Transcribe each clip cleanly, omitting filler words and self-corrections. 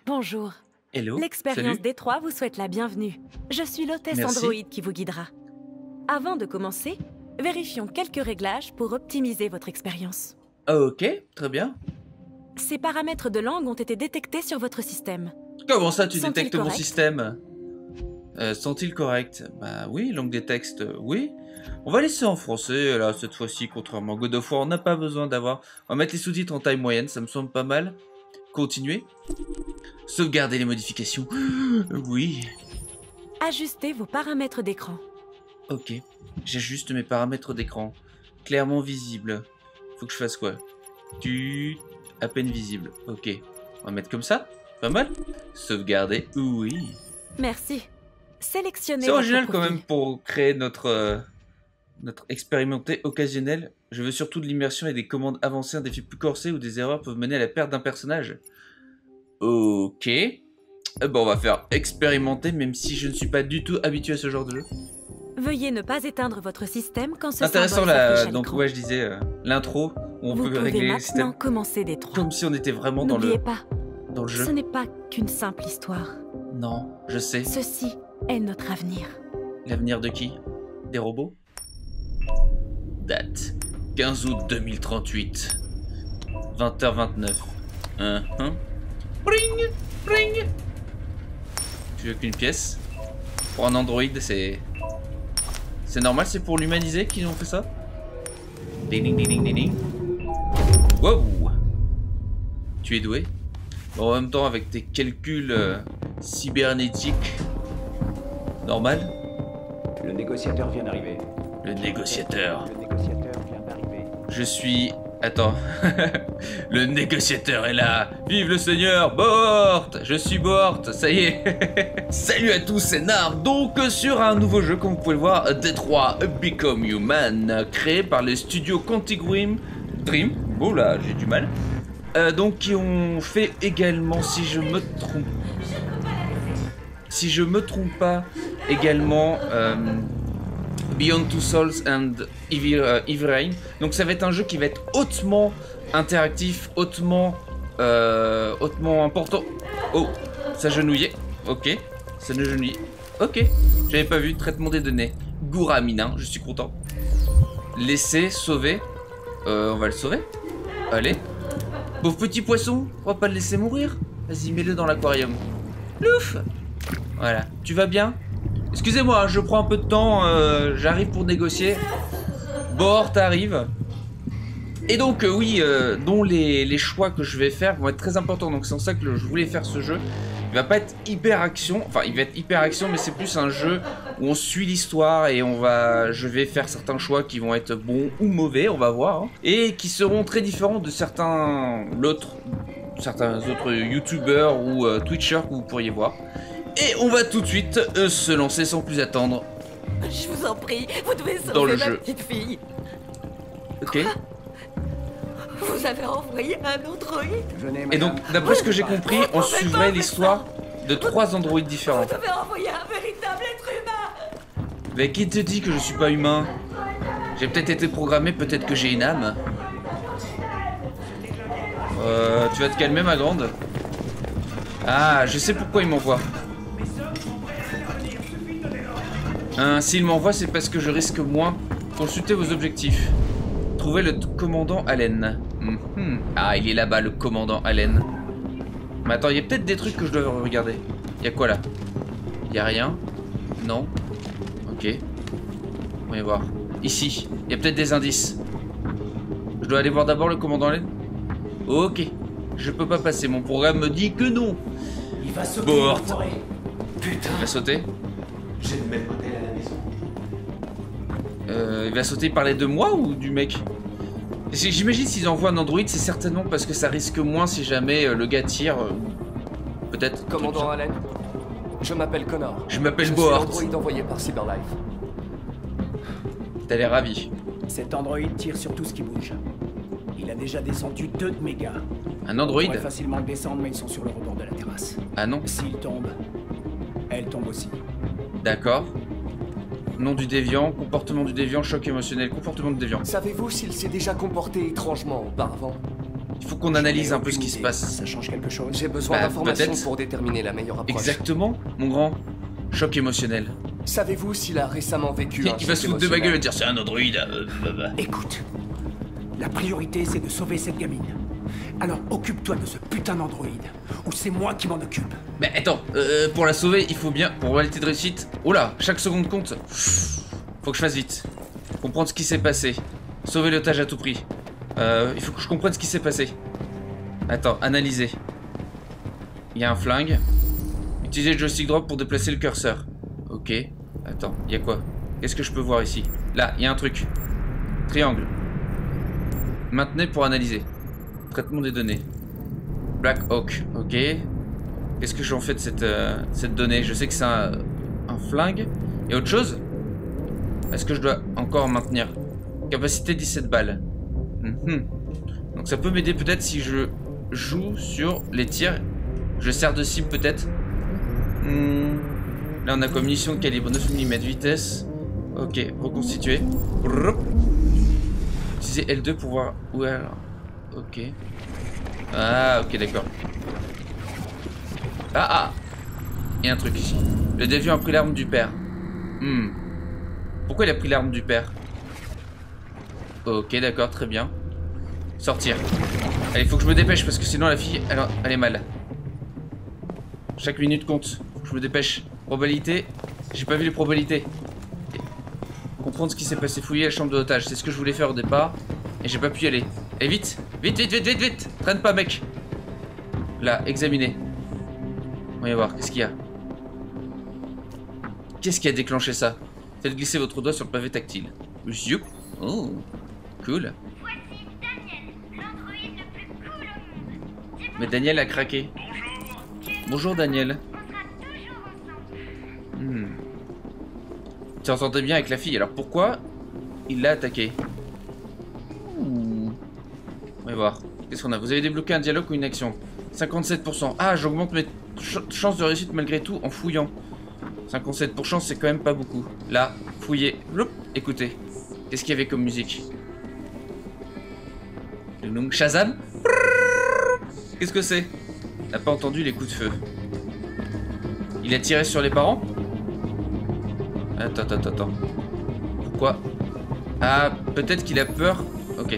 Bonjour. Hello. L'expérience Salut. D3 vous souhaite la bienvenue. Je suis l'hôtesse Merci. Android qui vous guidera. Avant de commencer, vérifions quelques réglages pour optimiser votre expérience. Ok, très bien. Ces paramètres de langue ont été détectés sur votre système. Comment ça, tu Sont-ils détectes mon corrects? système? Sont-ils corrects? Bah oui, langue des textes, oui. On va laisser en français, là, cette fois-ci, contrairement à God of War, on n'a pas besoin d'avoir... On va mettre les sous-titres en taille moyenne, ça me semble pas mal. Continuer. Sauvegarder les modifications. Oui. Ajustez vos paramètres d'écran. Ok. J'ajuste mes paramètres d'écran. Clairement visible. Faut que je fasse quoi? À peine visible. Ok. On va mettre comme ça. Pas mal. Sauvegarder. Oui. Merci. Sélectionnez C'est votre original quand profil. même pour créer notre expérimenté occasionnel. Je veux surtout de l'immersion et des commandes avancées, un défi plus corsé où des erreurs peuvent mener à la perte d'un personnage. Ok. Bon, on va faire expérimenter, même si je ne suis pas du tout habitué à ce genre de jeu. Veuillez ne pas éteindre votre système quand ce Intéressant symbole s'affiche à donc l'écran. ouais, je disais l'intro où on Vous peut pouvez régler le maintenant système commencer D3. comme si on était vraiment dans N'oubliez pas, le jeu. ce n'est pas qu'une simple histoire. Non, je sais. Ceci est notre avenir. L'avenir de qui? Des robots? Date 15 août 2038. 20h29. Bring, bring. Tu veux qu'une pièce? Pour un Android, c'est normal, c'est pour l'humaniser qu'ils ont fait ça? Ding ding ding ding ding ding. Wow. Tu es doué? Bon, en même temps, avec tes calculs cybernétiques, normal. Le négociateur vient d'arriver. Le négociateur. Le négociateur vient d'arriver. Je suis... Attends. Le négociateur est là. Vive le Seigneur. Bort. Je suis Bort. Ça y est. Salut à tous, c'est Nar. Donc sur un nouveau jeu, comme vous pouvez le voir, D3 Become Human, créé par les studios Quantic Dream. Oh là, j'ai du mal. Donc qui ont fait également, si je me trompe pas, également... Beyond Two Souls and Evil Rain. Donc ça va être un jeu qui va être hautement interactif, hautement important. Oh, ça genouillait. Ok, ça ne genouillait. Ok, j'avais pas vu. Traitement des données. Gouramine, je suis content. Laisser, sauver. On va le sauver. Allez. Pauvre petit poisson, on va pas le laisser mourir. Vas-y, mets-le dans l'aquarium. Louf. Voilà, tu vas bien? Excusez-moi, je prends un peu de temps, j'arrive pour négocier. Bort arrive. Et donc, oui, dont les choix que je vais faire vont être très importants. Donc c'est pour ça que je voulais faire ce jeu. Il va pas être hyper action, enfin il va être hyper action, mais c'est plus un jeu où on suit l'histoire et je vais faire certains choix qui vont être bons ou mauvais, on va voir. Hein, et qui seront très différents de certains autres youtubeurs ou twitchers que vous pourriez voir. Et on va tout de suite se lancer sans plus attendre. Je vous en prie, vous devez Dans le sauver ma jeu. petite fille. Ok. Vous avez envoyé un androïde? Venez, Et donc, madame. d'après ce que j'ai compris, on suivrait l'histoire de 3 androïdes différents. Vous avez envoyé un véritable être humain. Mais qui te dit que je suis pas humain? J'ai peut-être été programmé, peut-être que j'ai une âme. Tu vas te calmer, ma grande? Ah, je sais pourquoi il m'envoie. S'il m'envoie, c'est parce que je risque moins. Consultez vos objectifs. Trouvez le commandant Allen. Ah, il est là-bas, le commandant Allen. Mais attends, il y a peut-être des trucs que je dois regarder. Il y a quoi là? Il y a rien? Non? Ok. On va y voir. Ici, il y a peut-être des indices. Je dois aller voir d'abord le commandant Allen? Ok. Je peux pas passer, mon programme me dit que non. Il va sauter. Bort. l'enfoiré. Putain, Il va sauter. j'ai le même modèle à la maison. Il va sauter, il parlait de moi ou du mec? J'imagine s'ils envoient un android, c'est certainement parce que ça risque moins si jamais le gars tire. Peut-être. Commandant Allen, je m'appelle Connor. Je m'appelle suis Bort. l'androïde envoyé par Cyberlife. T'as l'air ravi. Cet androïde tire sur tout ce qui bouge. Il a déjà descendu 2 de mes gars. Un Il android? pourrait facilement le descendre, mais ils sont sur le rebord de la terrasse. Ah non? S'il tombe, elle tombe aussi. D'accord. Nom du déviant, comportement du déviant, choc émotionnel, comportement du déviant. Savez-vous s'il s'est déjà comporté étrangement auparavant? faut qu'on analyse un peu ce qui se passe. Ça change quelque chose? J'ai besoin Bah, d'informations peut-être. pour déterminer la meilleure approche. Exactement, mon grand. Choc émotionnel. Savez-vous s'il a récemment vécu un Il va se foutre de ma gueule et dire c'est un androïde. Écoute, la priorité c'est de sauver cette gamine. Alors occupe-toi de ce putain d'androïde, ou c'est moi qui m'en occupe. Mais attends, pour la sauver, il faut bien, pour probabilité de réussite. Oh là, chaque seconde compte. Faut que je fasse vite. Comprendre ce qui s'est passé. Sauver l'otage à tout prix. Il faut que je comprenne ce qui s'est passé. Attends, analyser. Il y a un flingue. Utiliser le joystick drop pour déplacer le curseur. Ok. Attends, il y a quoi? Qu'est-ce que je peux voir ici? Là, il y a un truc. Triangle. Maintenez pour analyser. Traitement des données. Black Hawk. Ok. Qu'est-ce que j'en fais de cette donnée? Je sais que c'est un flingue. Et autre chose? Est-ce que je dois encore maintenir? Capacité 17 balles. Donc ça peut m'aider peut-être si je joue sur les tirs. Je sers de cible peut-être. Là on a comme munition de calibre 9 mm, vitesse. Ok, reconstituer. Utiliser L2 pour voir où est alors. Ok. Ah ok d'accord. Ah. Il y a un truc ici. Le déviant a pris l'arme du père. Pourquoi il a pris l'arme du père? Ok d'accord, très bien. Sortir. Allez, faut que je me dépêche parce que sinon la fille, elle est mal. Chaque minute compte. Faut que je me dépêche. Probabilité. J'ai pas vu les probabilités. Comprendre ce qui s'est passé. Fouiller la chambre de l'otage. C'est ce que je voulais faire au départ. Et j'ai pas pu y aller. Allez, vite. Vite. Traîne pas, mec. Là, examiner. On va y voir. Qu'est-ce qu'il y a? Qu'est-ce qui a déclenché ça? Faites glisser votre doigt sur le pavé tactile. Youp. Oh. Cool. Voici Daniel, l'androïde le plus cool au monde. Mais Daniel a craqué. Bonjour Daniel. On sera toujours ensemble. Tu t'entendais bien avec la fille, alors pourquoi il l'a attaqué? On va voir. Qu'est-ce qu'on a? Vous avez débloqué un dialogue ou une action? 57%. Ah, j'augmente mes chances de réussite malgré tout en fouillant. 57% c'est quand même pas beaucoup. Là, fouiller. Loup. Écoutez. Qu'est-ce qu'il y avait comme musique? Shazam. Qu'est-ce que c'est? On n'a pas entendu les coups de feu. Il a tiré sur les parents? Attends. Pourquoi? Ah, peut-être qu'il a peur. Ok.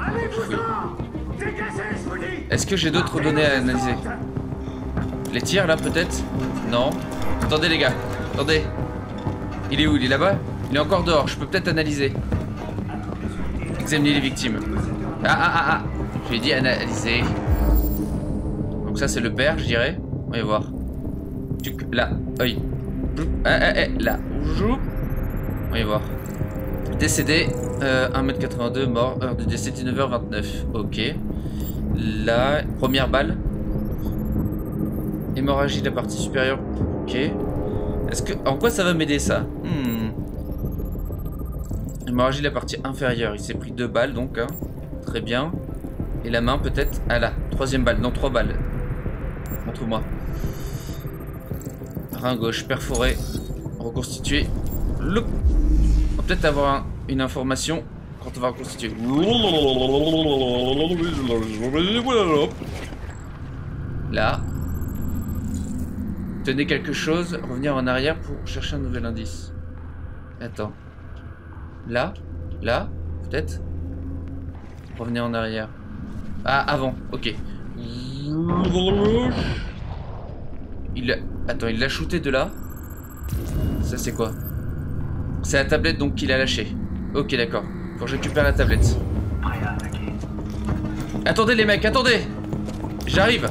Est-ce que j'ai d'autres données à analyser? Les tirs là peut-être? Non. Attendez les gars. Attendez. Il est où? Il est là-bas? Il est encore dehors. Je peux peut-être analyser. Examiner les victimes. Ah. Je lui ai dit analyser. Donc ça c'est le père, je dirais. On va voir. Là. Œil. Là. On va voir. Décédé. 1m82, mort. Heure de décès 19h29. Ok. Là. Première balle. Hémorragie de la partie supérieure. Ok. Est-ce que. En quoi ça va m'aider ça? Hémorragie de la partie inférieure. Il s'est pris 2 balles donc. Hein. Très bien. Et la main peut-être. Ah là. 3ème balle. Non, 3 balles. Montre-moi. Rein gauche. Perforé. Reconstitué. Loup. On va peut-être avoir une information quand on va reconstituer. Là. Tenez quelque chose. Revenir en arrière pour chercher un nouvel indice. Attends. Là. Peut-être. Revenez en arrière. Ah, avant. Ok. Attends, il l'a shooté de là. Ça, c'est quoi? C'est la tablette donc qu'il a lâché. Ok, d'accord. Faut que je récupère la tablette. Attendez les mecs, attendez. J'arrive.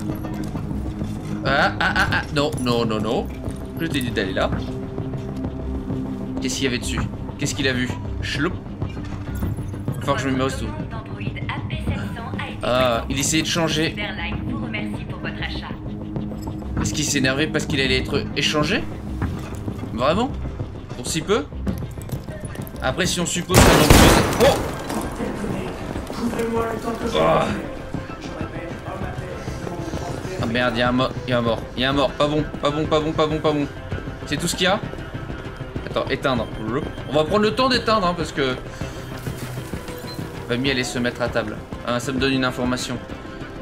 Non. Je t'ai dit d'aller là. Qu'est-ce qu'il y avait dessus? Qu'est-ce qu'il a vu? Chloup. Faut que je me mette tout. Ah, il essayait de changer. Est-ce qu'il s'est énervé parce qu'il allait être échangé? Vraiment? Pour si peu? Après, si on suppose que l'androïde... Oh! Ah merde, il y a un mort. Pas bon. C'est tout ce qu'il y a? Attends, éteindre. On va prendre le temps d'éteindre hein, parce que... Famille allait se mettre à table. Ah, ça me donne une information.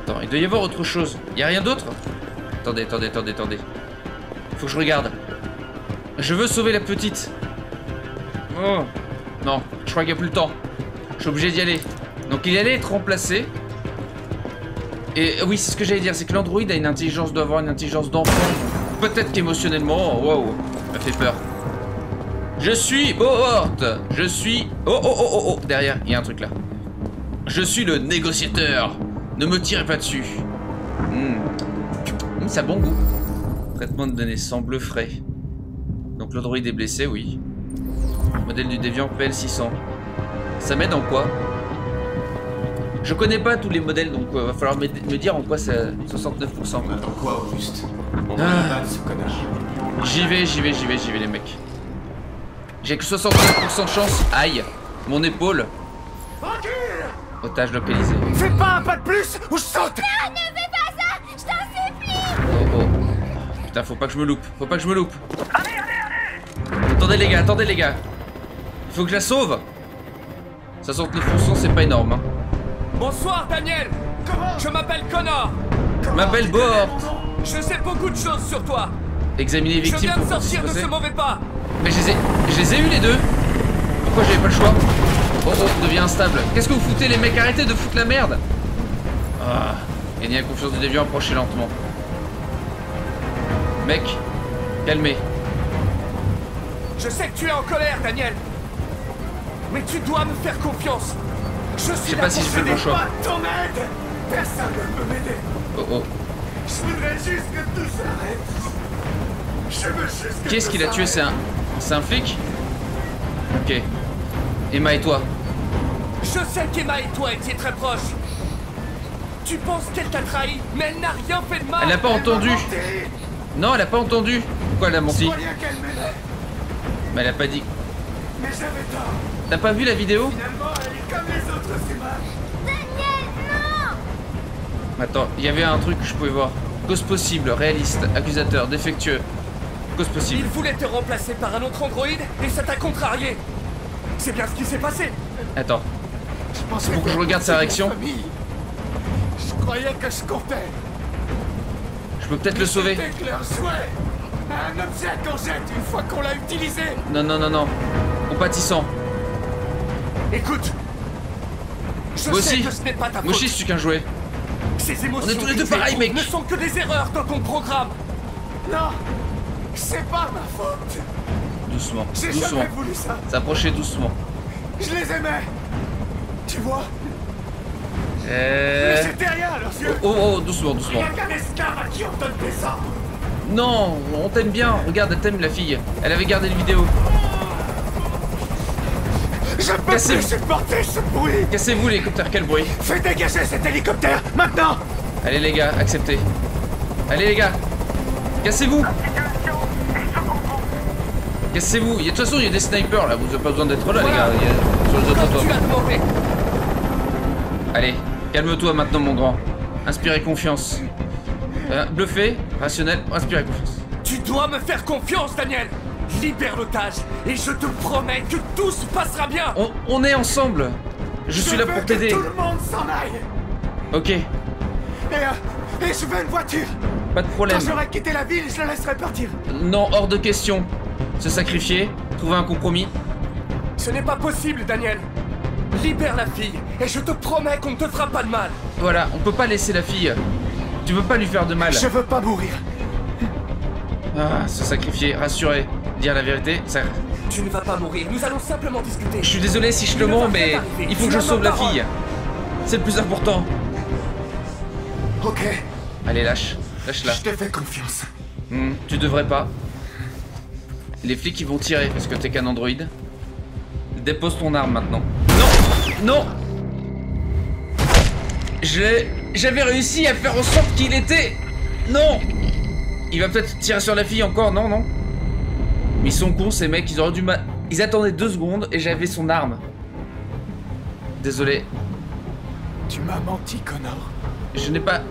Attends, il doit y avoir autre chose. Il y a rien d'autre? Attendez. Faut que je regarde. Je veux sauver la petite. Oh. Non, je crois qu'il n'y a plus le temps. Je suis obligé d'y aller. Donc il allait être remplacé. Et oui, c'est ce que j'allais dire, c'est que l'android a une intelligence, doit avoir une intelligence d'enfant. Peut-être qu'émotionnellement, wow, ça fait peur. Je suis Bohort. Je suis... Oh, derrière, il y a un truc là. Je suis le négociateur. Ne me tirez pas dessus. Ça a bon goût. Traitement de données sans bleu frais. Donc l'android est blessé, oui. Modèle du déviant PL600. Ça m'aide en quoi? Je connais pas tous les modèles, donc va falloir me dire en quoi c'est 69%. On attend quoi, Auguste? On va la balle, ce connard. J'y vais les mecs. J'ai que 69% de chance. Aïe, mon épaule. Otage localisé. Fais pas un pas de plus ou je saute. Non, ne fais pas ça! Je t'en supplie! Oh. Putain, faut pas que je me loupe. Attendez les gars. Faut que je la sauve. 69%, c'est pas énorme, hein. Bonsoir, Daniel. Je m'appelle Connor. Je m'appelle Bohort. Je sais beaucoup de choses sur toi. Examiner les Je victimes viens de pour sortir de ce passer. mauvais pas. Mais je les ai eu les deux. Pourquoi j'avais pas le choix? Oh, devient instable. Qu'est-ce que vous foutez les mecs? Arrêtez de foutre la merde. Ah, gagner la confiance du déviant, approchez lentement. Mec, calmez. Je sais que tu es en colère, Daniel. Mais tu dois me faire confiance. Je sais pas si je fais le bon choix. Pas ton aide. Personne ne peut m'aider. Oh. Je voudrais juste que tout s'arrête. Je veux juste que Qui est-ce tout qui l'a tué? s'arrête. C'est un flic? Ok. Emma et toi? Je sais qu'Emma et toi étiez très proches. Tu penses qu'elle t'a trahi, mais elle n'a rien fait de mal. Elle n'a pas entendu. Elle m'a menti. Non, elle a pas entendu. Pourquoi elle a Je menti? croyais qu'elle m'aidait, Mais elle a pas dit. mais j'avais tort. T'as pas vu la vidéo? Finalement, elle est comme les autres humains. Daniel, non! Attends, il y avait un truc que je pouvais voir. Cause possible, réaliste, accusateur, défectueux. Cause Il possible. voulait te remplacer par un autre androïde et ça t'a contrarié. C'est bien ce qui s'est passé. Attends. Je pensais Faut que je regarde sa réaction. Je croyais que je comptais. Je peux peut-être le sauver. C'était que leur jouet. Un objet qu'on jette une fois qu'on l'a utilisé. Non. Compatissant. Écoute. Je Moi sais aussi. que ce n'est pas ta faute. Moi aussi, je suis qu'un jouet. Ces émotions On est tous les deux qui pareils, t'éprouvent mec. ne sont que des erreurs dans ton programme. Non, c'est pas ma faute. Doucement. J'ai Doucement. jamais voulu ça. S'approcher doucement. Je les aimais. Tu vois, mais j'étais rien à leurs yeux. Oh, doucement. Rien qu'un esclave à qui on donne des ordres. Non, on t'aime bien. Regarde, elle t'aime la fille. Elle avait gardé les vidéos. Je peux Cassez-vous. plus supporter ce bruit. Cassez-vous l'hélicoptère, quel bruit. Fais dégager cet hélicoptère, maintenant. Allez les gars, acceptez. Allez les gars. Cassez-vous. Cassez-vous. De toute façon, il y a des snipers là. Vous n'avez pas besoin d'être là, les gars. Il y a... Sur les autres Comme tu l'as toits. demandé. Allez, calme-toi maintenant, mon grand. Inspirez confiance. Bluffé, rationnel, inspirez confiance. Tu dois me faire confiance, Daniel. Libère l'otage et je te promets que tout se passera bien. On est ensemble. Je suis là veux pour que t'aider. tout le monde s'en aille. Ok, Et je veux une voiture. pas de problème. Quand j'aurai quitté la ville, je la laisserai partir. Non, hors de question. Se sacrifier, trouver un compromis. Ce n'est pas possible, Daniel. Libère la fille et je te promets qu'on ne te fera pas de mal. Voilà, on peut pas laisser la fille. Tu veux pas lui faire de mal. Je veux pas mourir. Se sacrifier, rassurer, dire la vérité, ça... Tu ne vas pas mourir, nous allons simplement discuter. Je suis désolé si je te mens, mais il faut que je sauve la fille. C'est le plus important. Ok, Allez, lâche. Lâche-la. je te fais confiance. Tu devrais pas. Les flics, ils vont tirer parce que t'es qu'un androïde. Dépose ton arme maintenant. Non. J'avais réussi à faire en sorte qu'il était... Non. Il va peut-être tirer sur la fille encore, non. Mais ils sont cons, ces mecs, ils auraient dû Ils attendaient 2 secondes et j'avais son arme. Désolé. Tu m'as menti, Connor. Je n'ai pas...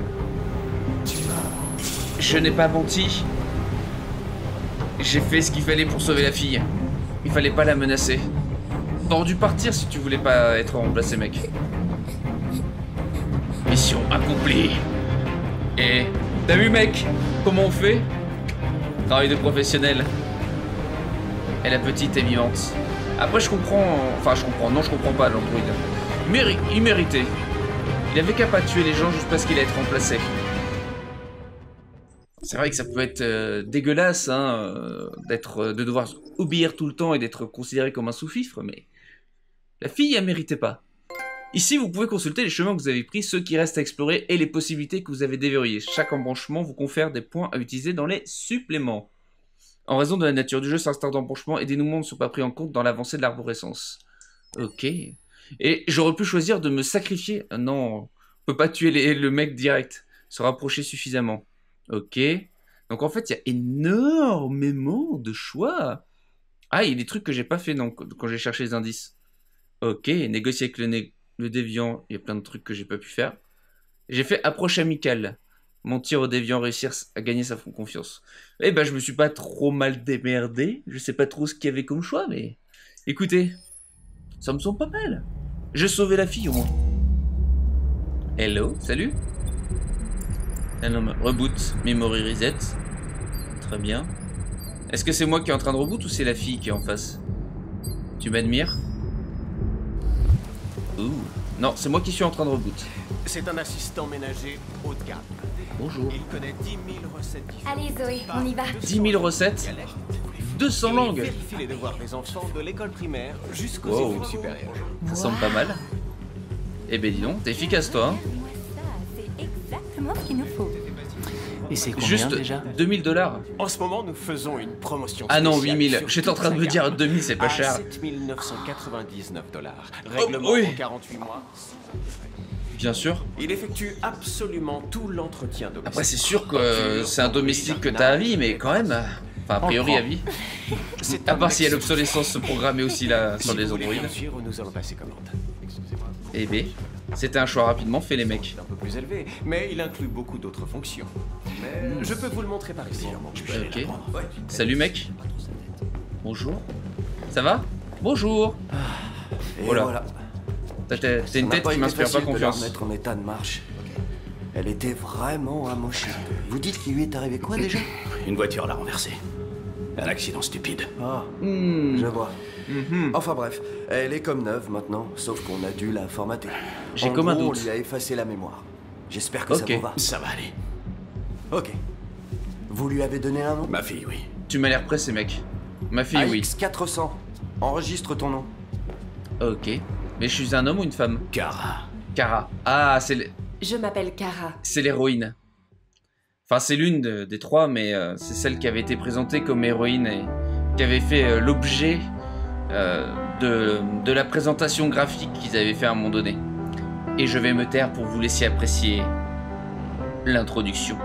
Je n'ai pas menti. J'ai fait ce qu'il fallait pour sauver la fille. Il fallait pas la menacer. T'aurais dû partir si tu voulais pas être remplacé, mec. Mission accomplie. Et t'as vu mec, comment on fait? Travail de professionnel. Et la petite est vivante. Après je comprends, enfin je comprends, non je comprends pas l'android. Il méritait. Il avait qu'à pas tuer les gens juste parce qu'il allait être remplacé. C'est vrai que ça peut être dégueulasse hein, de devoir obéir tout le temps et d'être considéré comme un sous-fifre, mais la fille elle méritait pas. Ici, vous pouvez consulter les chemins que vous avez pris, ceux qui restent à explorer et les possibilités que vous avez déverrouillées. Chaque embranchement vous confère des points à utiliser dans les suppléments. En raison de la nature du jeu, certains embranchements et dénouements ne sont pas pris en compte dans l'avancée de l'arborescence. Ok. Et j'aurais pu choisir de me sacrifier. Non, on peut pas tuer le mec direct. Se rapprocher suffisamment. Ok. Donc en fait, il y a énormément de choix. Ah, il y a des trucs que j'ai pas fait non, quand j'ai cherché les indices. Ok, négocier avec le déviant, il y a plein de trucs que j'ai pas pu faire. J'ai fait approche amicale. Mentir au déviant, réussir à gagner sa confiance. Eh ben, je me suis pas trop mal démerdé. Je sais pas trop ce qu'il y avait comme choix, mais... Écoutez, ça me semble pas mal. J'ai sauvé la fille, au moins. Hello, salut. Ah non, reboot, memory reset. Très bien. Est-ce que c'est moi qui est en train de reboot ou c'est la fille qui est en face? Tu m'admires? Ouh. Non, c'est moi qui suis en train de reboot. C'est un assistant ménager haut de gamme. Bonjour. Il connaît 10 000 recettes différentes. Allez Zoé, on y va. 10 000 recettes, 200 Il langues. vérifie les devoirs des enfants de l'école primaire jusqu'aux Wow. études supérieures. Ça semble pas mal. Eh ben dis donc, t'es efficace toi. Hein. Ça, c'est exactement ce qu'il nous faut. Et c'est combien Juste déjà? 2000 $. En ce moment, nous faisons une promotion Ah non, spéciale 8000. sur J'étais en train de toute me sa dire gamme 2000, c'est pas à cher. 7 999 $. Règlement oui. en 48 mois. Bien sûr. Il effectue absolument tout l'entretien domestique. Après, c'est sûr que c'est un domestique que t'as à vie, mais quand même. Enfin, a priori à vie. C'est À un part s'il y a excellent- l'obsolescence programmée aussi là sur Si les vous voulez androïdes. bien suivre, nous allons passer commande. Eh ben, c'était un choix rapidement fait les mecs. C'est un peu plus élevé, mais il inclut beaucoup d'autres fonctions. Mais je peux vous le montrer par ici. Ok. Salut mec. Bonjour. Ça va? Bonjour. Et Voilà. voilà. T'as Ça une n'a tête pas qui été m'inspire pas facile de la confiance. remettre en état de marche. Elle était vraiment amochée. Vous dites qu'il lui est arrivé quoi déjà? Une voiture l'a renversée. Un accident stupide. Ah, Hmm. je vois. Mhm. Enfin bref, elle est comme neuve maintenant, sauf qu'on a dû la formater. J'ai En comme un gros, doute. On lui a effacé la mémoire. J'espère que ça Ok. vous va. Ça va aller. Ok. Vous lui avez donné un nom? Ma fille, oui. Tu m'as l'air pressé mec. Ma fille oui. AX400. Enregistre ton nom. Ok. Mais je suis un homme ou une femme? Kara. Kara. Ah, Je m'appelle Kara. c'est l'héroïne. Enfin, c'est l'une des trois, mais c'est celle qui avait été présentée comme héroïne et qui avait fait l'objet de la présentation graphique qu'ils avaient fait à un moment donné. Et je vais me taire pour vous laisser apprécier l'introduction.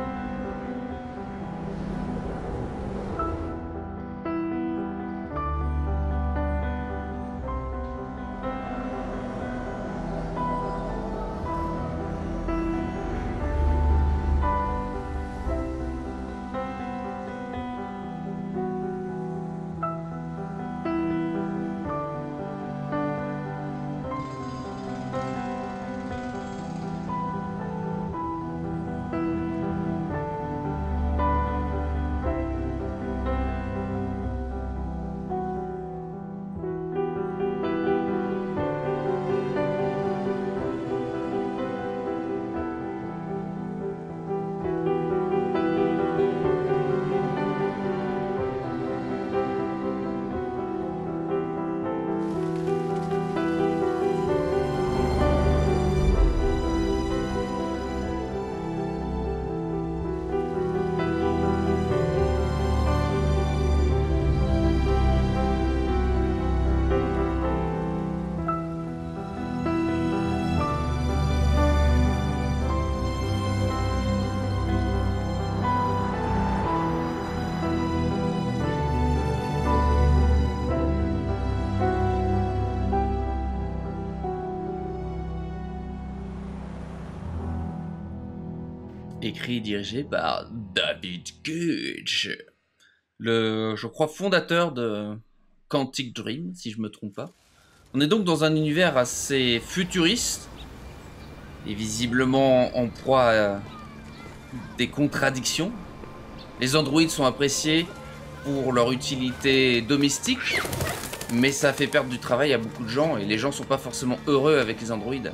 Écrit et dirigé par David Cage, je crois, fondateur de Quantic Dream, si je me trompe pas. On est donc dans un univers assez futuriste. est visiblement en proie à des contradictions. Les androïdes sont appréciés pour leur utilité domestique, mais ça fait perdre du travail à beaucoup de gens et les gens sont pas forcément heureux avec les androïdes.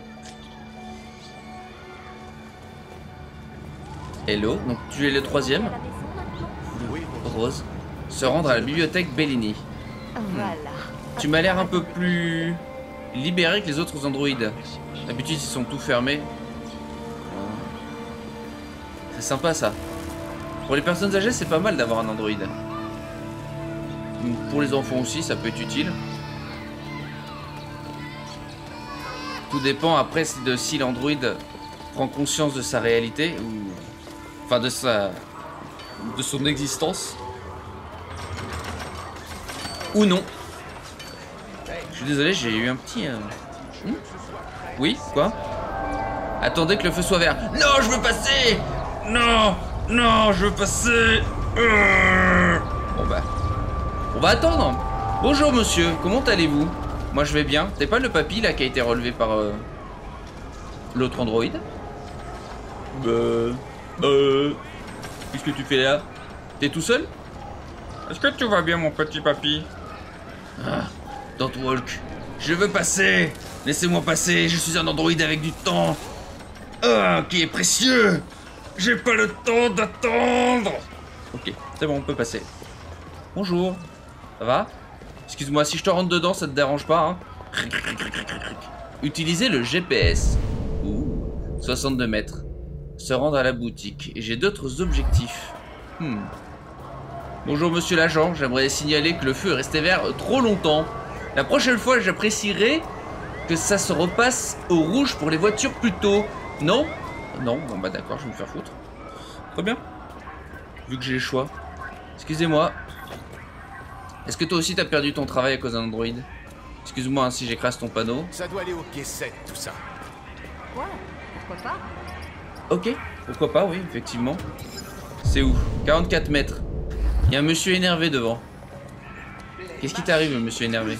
Hello, donc tu es le 3e. Rose. Se rendre à la bibliothèque Bellini. Tu m'as l'air un peu plus libéré que les autres androïdes. D'habitude ils sont tout fermés. C'est sympa ça. Pour les personnes âgées c'est pas mal d'avoir un androïde. Pour les enfants aussi ça peut être utile. Tout dépend après de si l'androïde prend conscience de sa réalité ou... Enfin de son existence. Ou non. Je suis désolé, j'ai eu un petit... Oui, quoi? Attendez que le feu soit vert. Non, je veux passer. Non, non, je veux passer. Bon bah... On va attendre. Bonjour monsieur, comment allez-vous? Moi je vais bien. T'es pas le papy là qui a été relevé par... l'autre androïde? Qu'est-ce que tu fais là? T'es tout seul? Est-ce que tout va bien mon petit papy? Ah, don't walk. Je veux passer. Laissez-moi passer, je suis un androïde avec du temps. Ah, qui est précieux. J'ai pas le temps d'attendre. Ok, c'est bon, on peut passer. Bonjour. Ça va? Excuse-moi, si je te rentre dedans, ça te dérange pas, hein? Utilisez le GPS. Ouh, 62 mètres. Se rendre à la boutique. Et j'ai d'autres objectifs. Bonjour monsieur l'agent, j'aimerais signaler que le feu est resté vert trop longtemps. La prochaine fois, j'apprécierais que ça se repasse au rouge pour les voitures plus tôt. Non? Non, bon bah d'accord, je vais me faire foutre. Très bien. Vu que j'ai le choix. Excusez-moi. Est-ce que toi aussi t'as perdu ton travail à cause d'un androïde? Excuse-moi hein, si j'écrase ton panneau. Ça doit aller au pied 7 tout ça. Ouais, pourquoi pas? Ok, pourquoi pas, oui, effectivement. C'est où? 44 mètres. Il y a un monsieur énervé devant. Qu'est-ce qui t'arrive, monsieur énervé?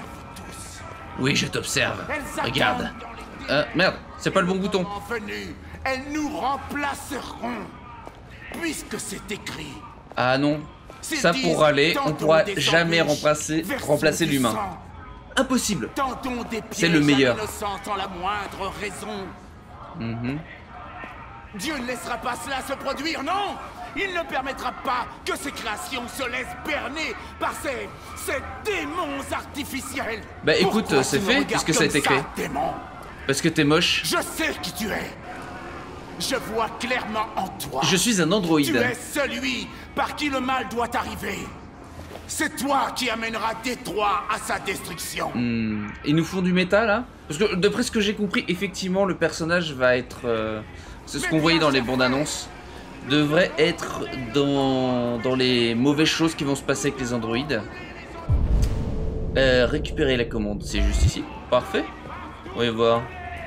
Oui, je t'observe. Regarde. Merde, c'est pas le bon bouton. Elles nous remplaceront. Puisque c'est écrit. Ah non. Ça pour aller, on pourra jamais remplacer l'humain. Impossible. C'est le meilleur. Sans la moindre raison. Dieu ne laissera pas cela se produire, non! Il ne permettra pas que ces créations se laissent berner par ces démons artificiels. Bah écoute, c'est fait puisque ça a été créé. Parce que t'es moche. Je sais qui tu es. Je vois clairement en toi. Je suis un androïde. Tu es celui par qui le mal doit arriver. C'est toi qui amènera Détroit à sa destruction. Ils nous font du méta là? Parce que d'après ce que j'ai compris, effectivement, le personnage va être... c'est ce qu'on voyait dans les bandes annonces. Devrait être dans les mauvaises choses qui vont se passer avec les androïdes. Récupérer la commande, c'est juste ici. Parfait. Voyons voir.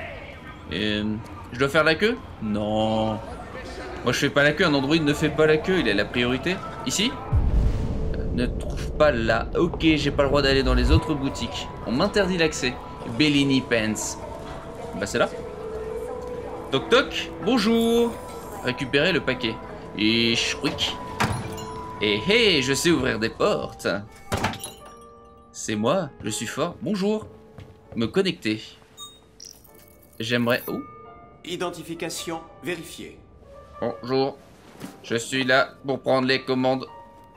Je dois faire la queue? Non. Moi je fais pas la queue, un androïde ne fait pas la queue, il a la priorité. Ici? Ne trouve pas là. Ok, j'ai pas le droit d'aller dans les autres boutiques. On m'interdit l'accès. Bellini Pants. Bah c'est là. Toc toc. Bonjour. Récupérer le paquet. Et chouic. Et hey, je sais ouvrir des portes. C'est moi, je suis fort. Bonjour. Me connecter. J'aimerais... Oh. Identification vérifiée. Bonjour. Je suis là pour prendre les commandes.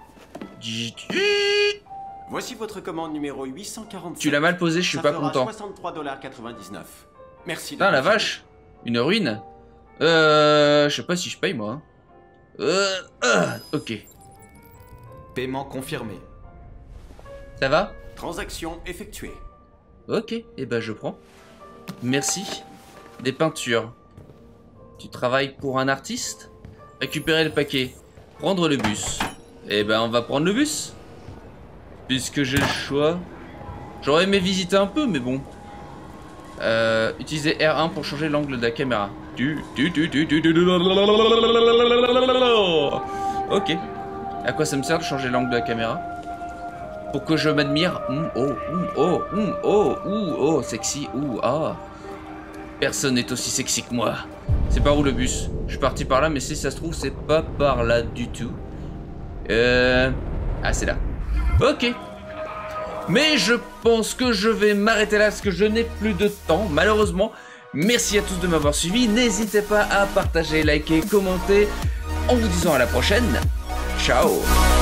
Voici votre commande numéro 847. Tu l'as mal posé, je suis pas content. 63,99 $. Merci. Putain la vache. Une ruine. Je sais pas si je paye moi. Ok. Paiement confirmé. Ça va? Transaction effectuée. Ok, et ben je prends. Merci. Des peintures. Tu travailles pour un artiste? Récupérer le paquet. Prendre le bus. Et ben on va prendre le bus. Puisque j'ai le choix. J'aurais aimé visiter un peu, mais bon. Utiliser R1 pour changer l'angle de la caméra. Ok. À quoi ça me sert de changer l'angle de la caméra? Pour que je m'admire. Oh, sexy. Ah. Personne n'est aussi sexy que moi. C'est par où le bus? Je suis parti par là, mais si ça se trouve, c'est pas par là du tout. Ah, c'est là. Ok. Mais je pense que je vais m'arrêter là parce que je n'ai plus de temps, malheureusement. Merci à tous de m'avoir suivi. N'hésitez pas à partager, liker, commenter. En vous disant à la prochaine. Ciao.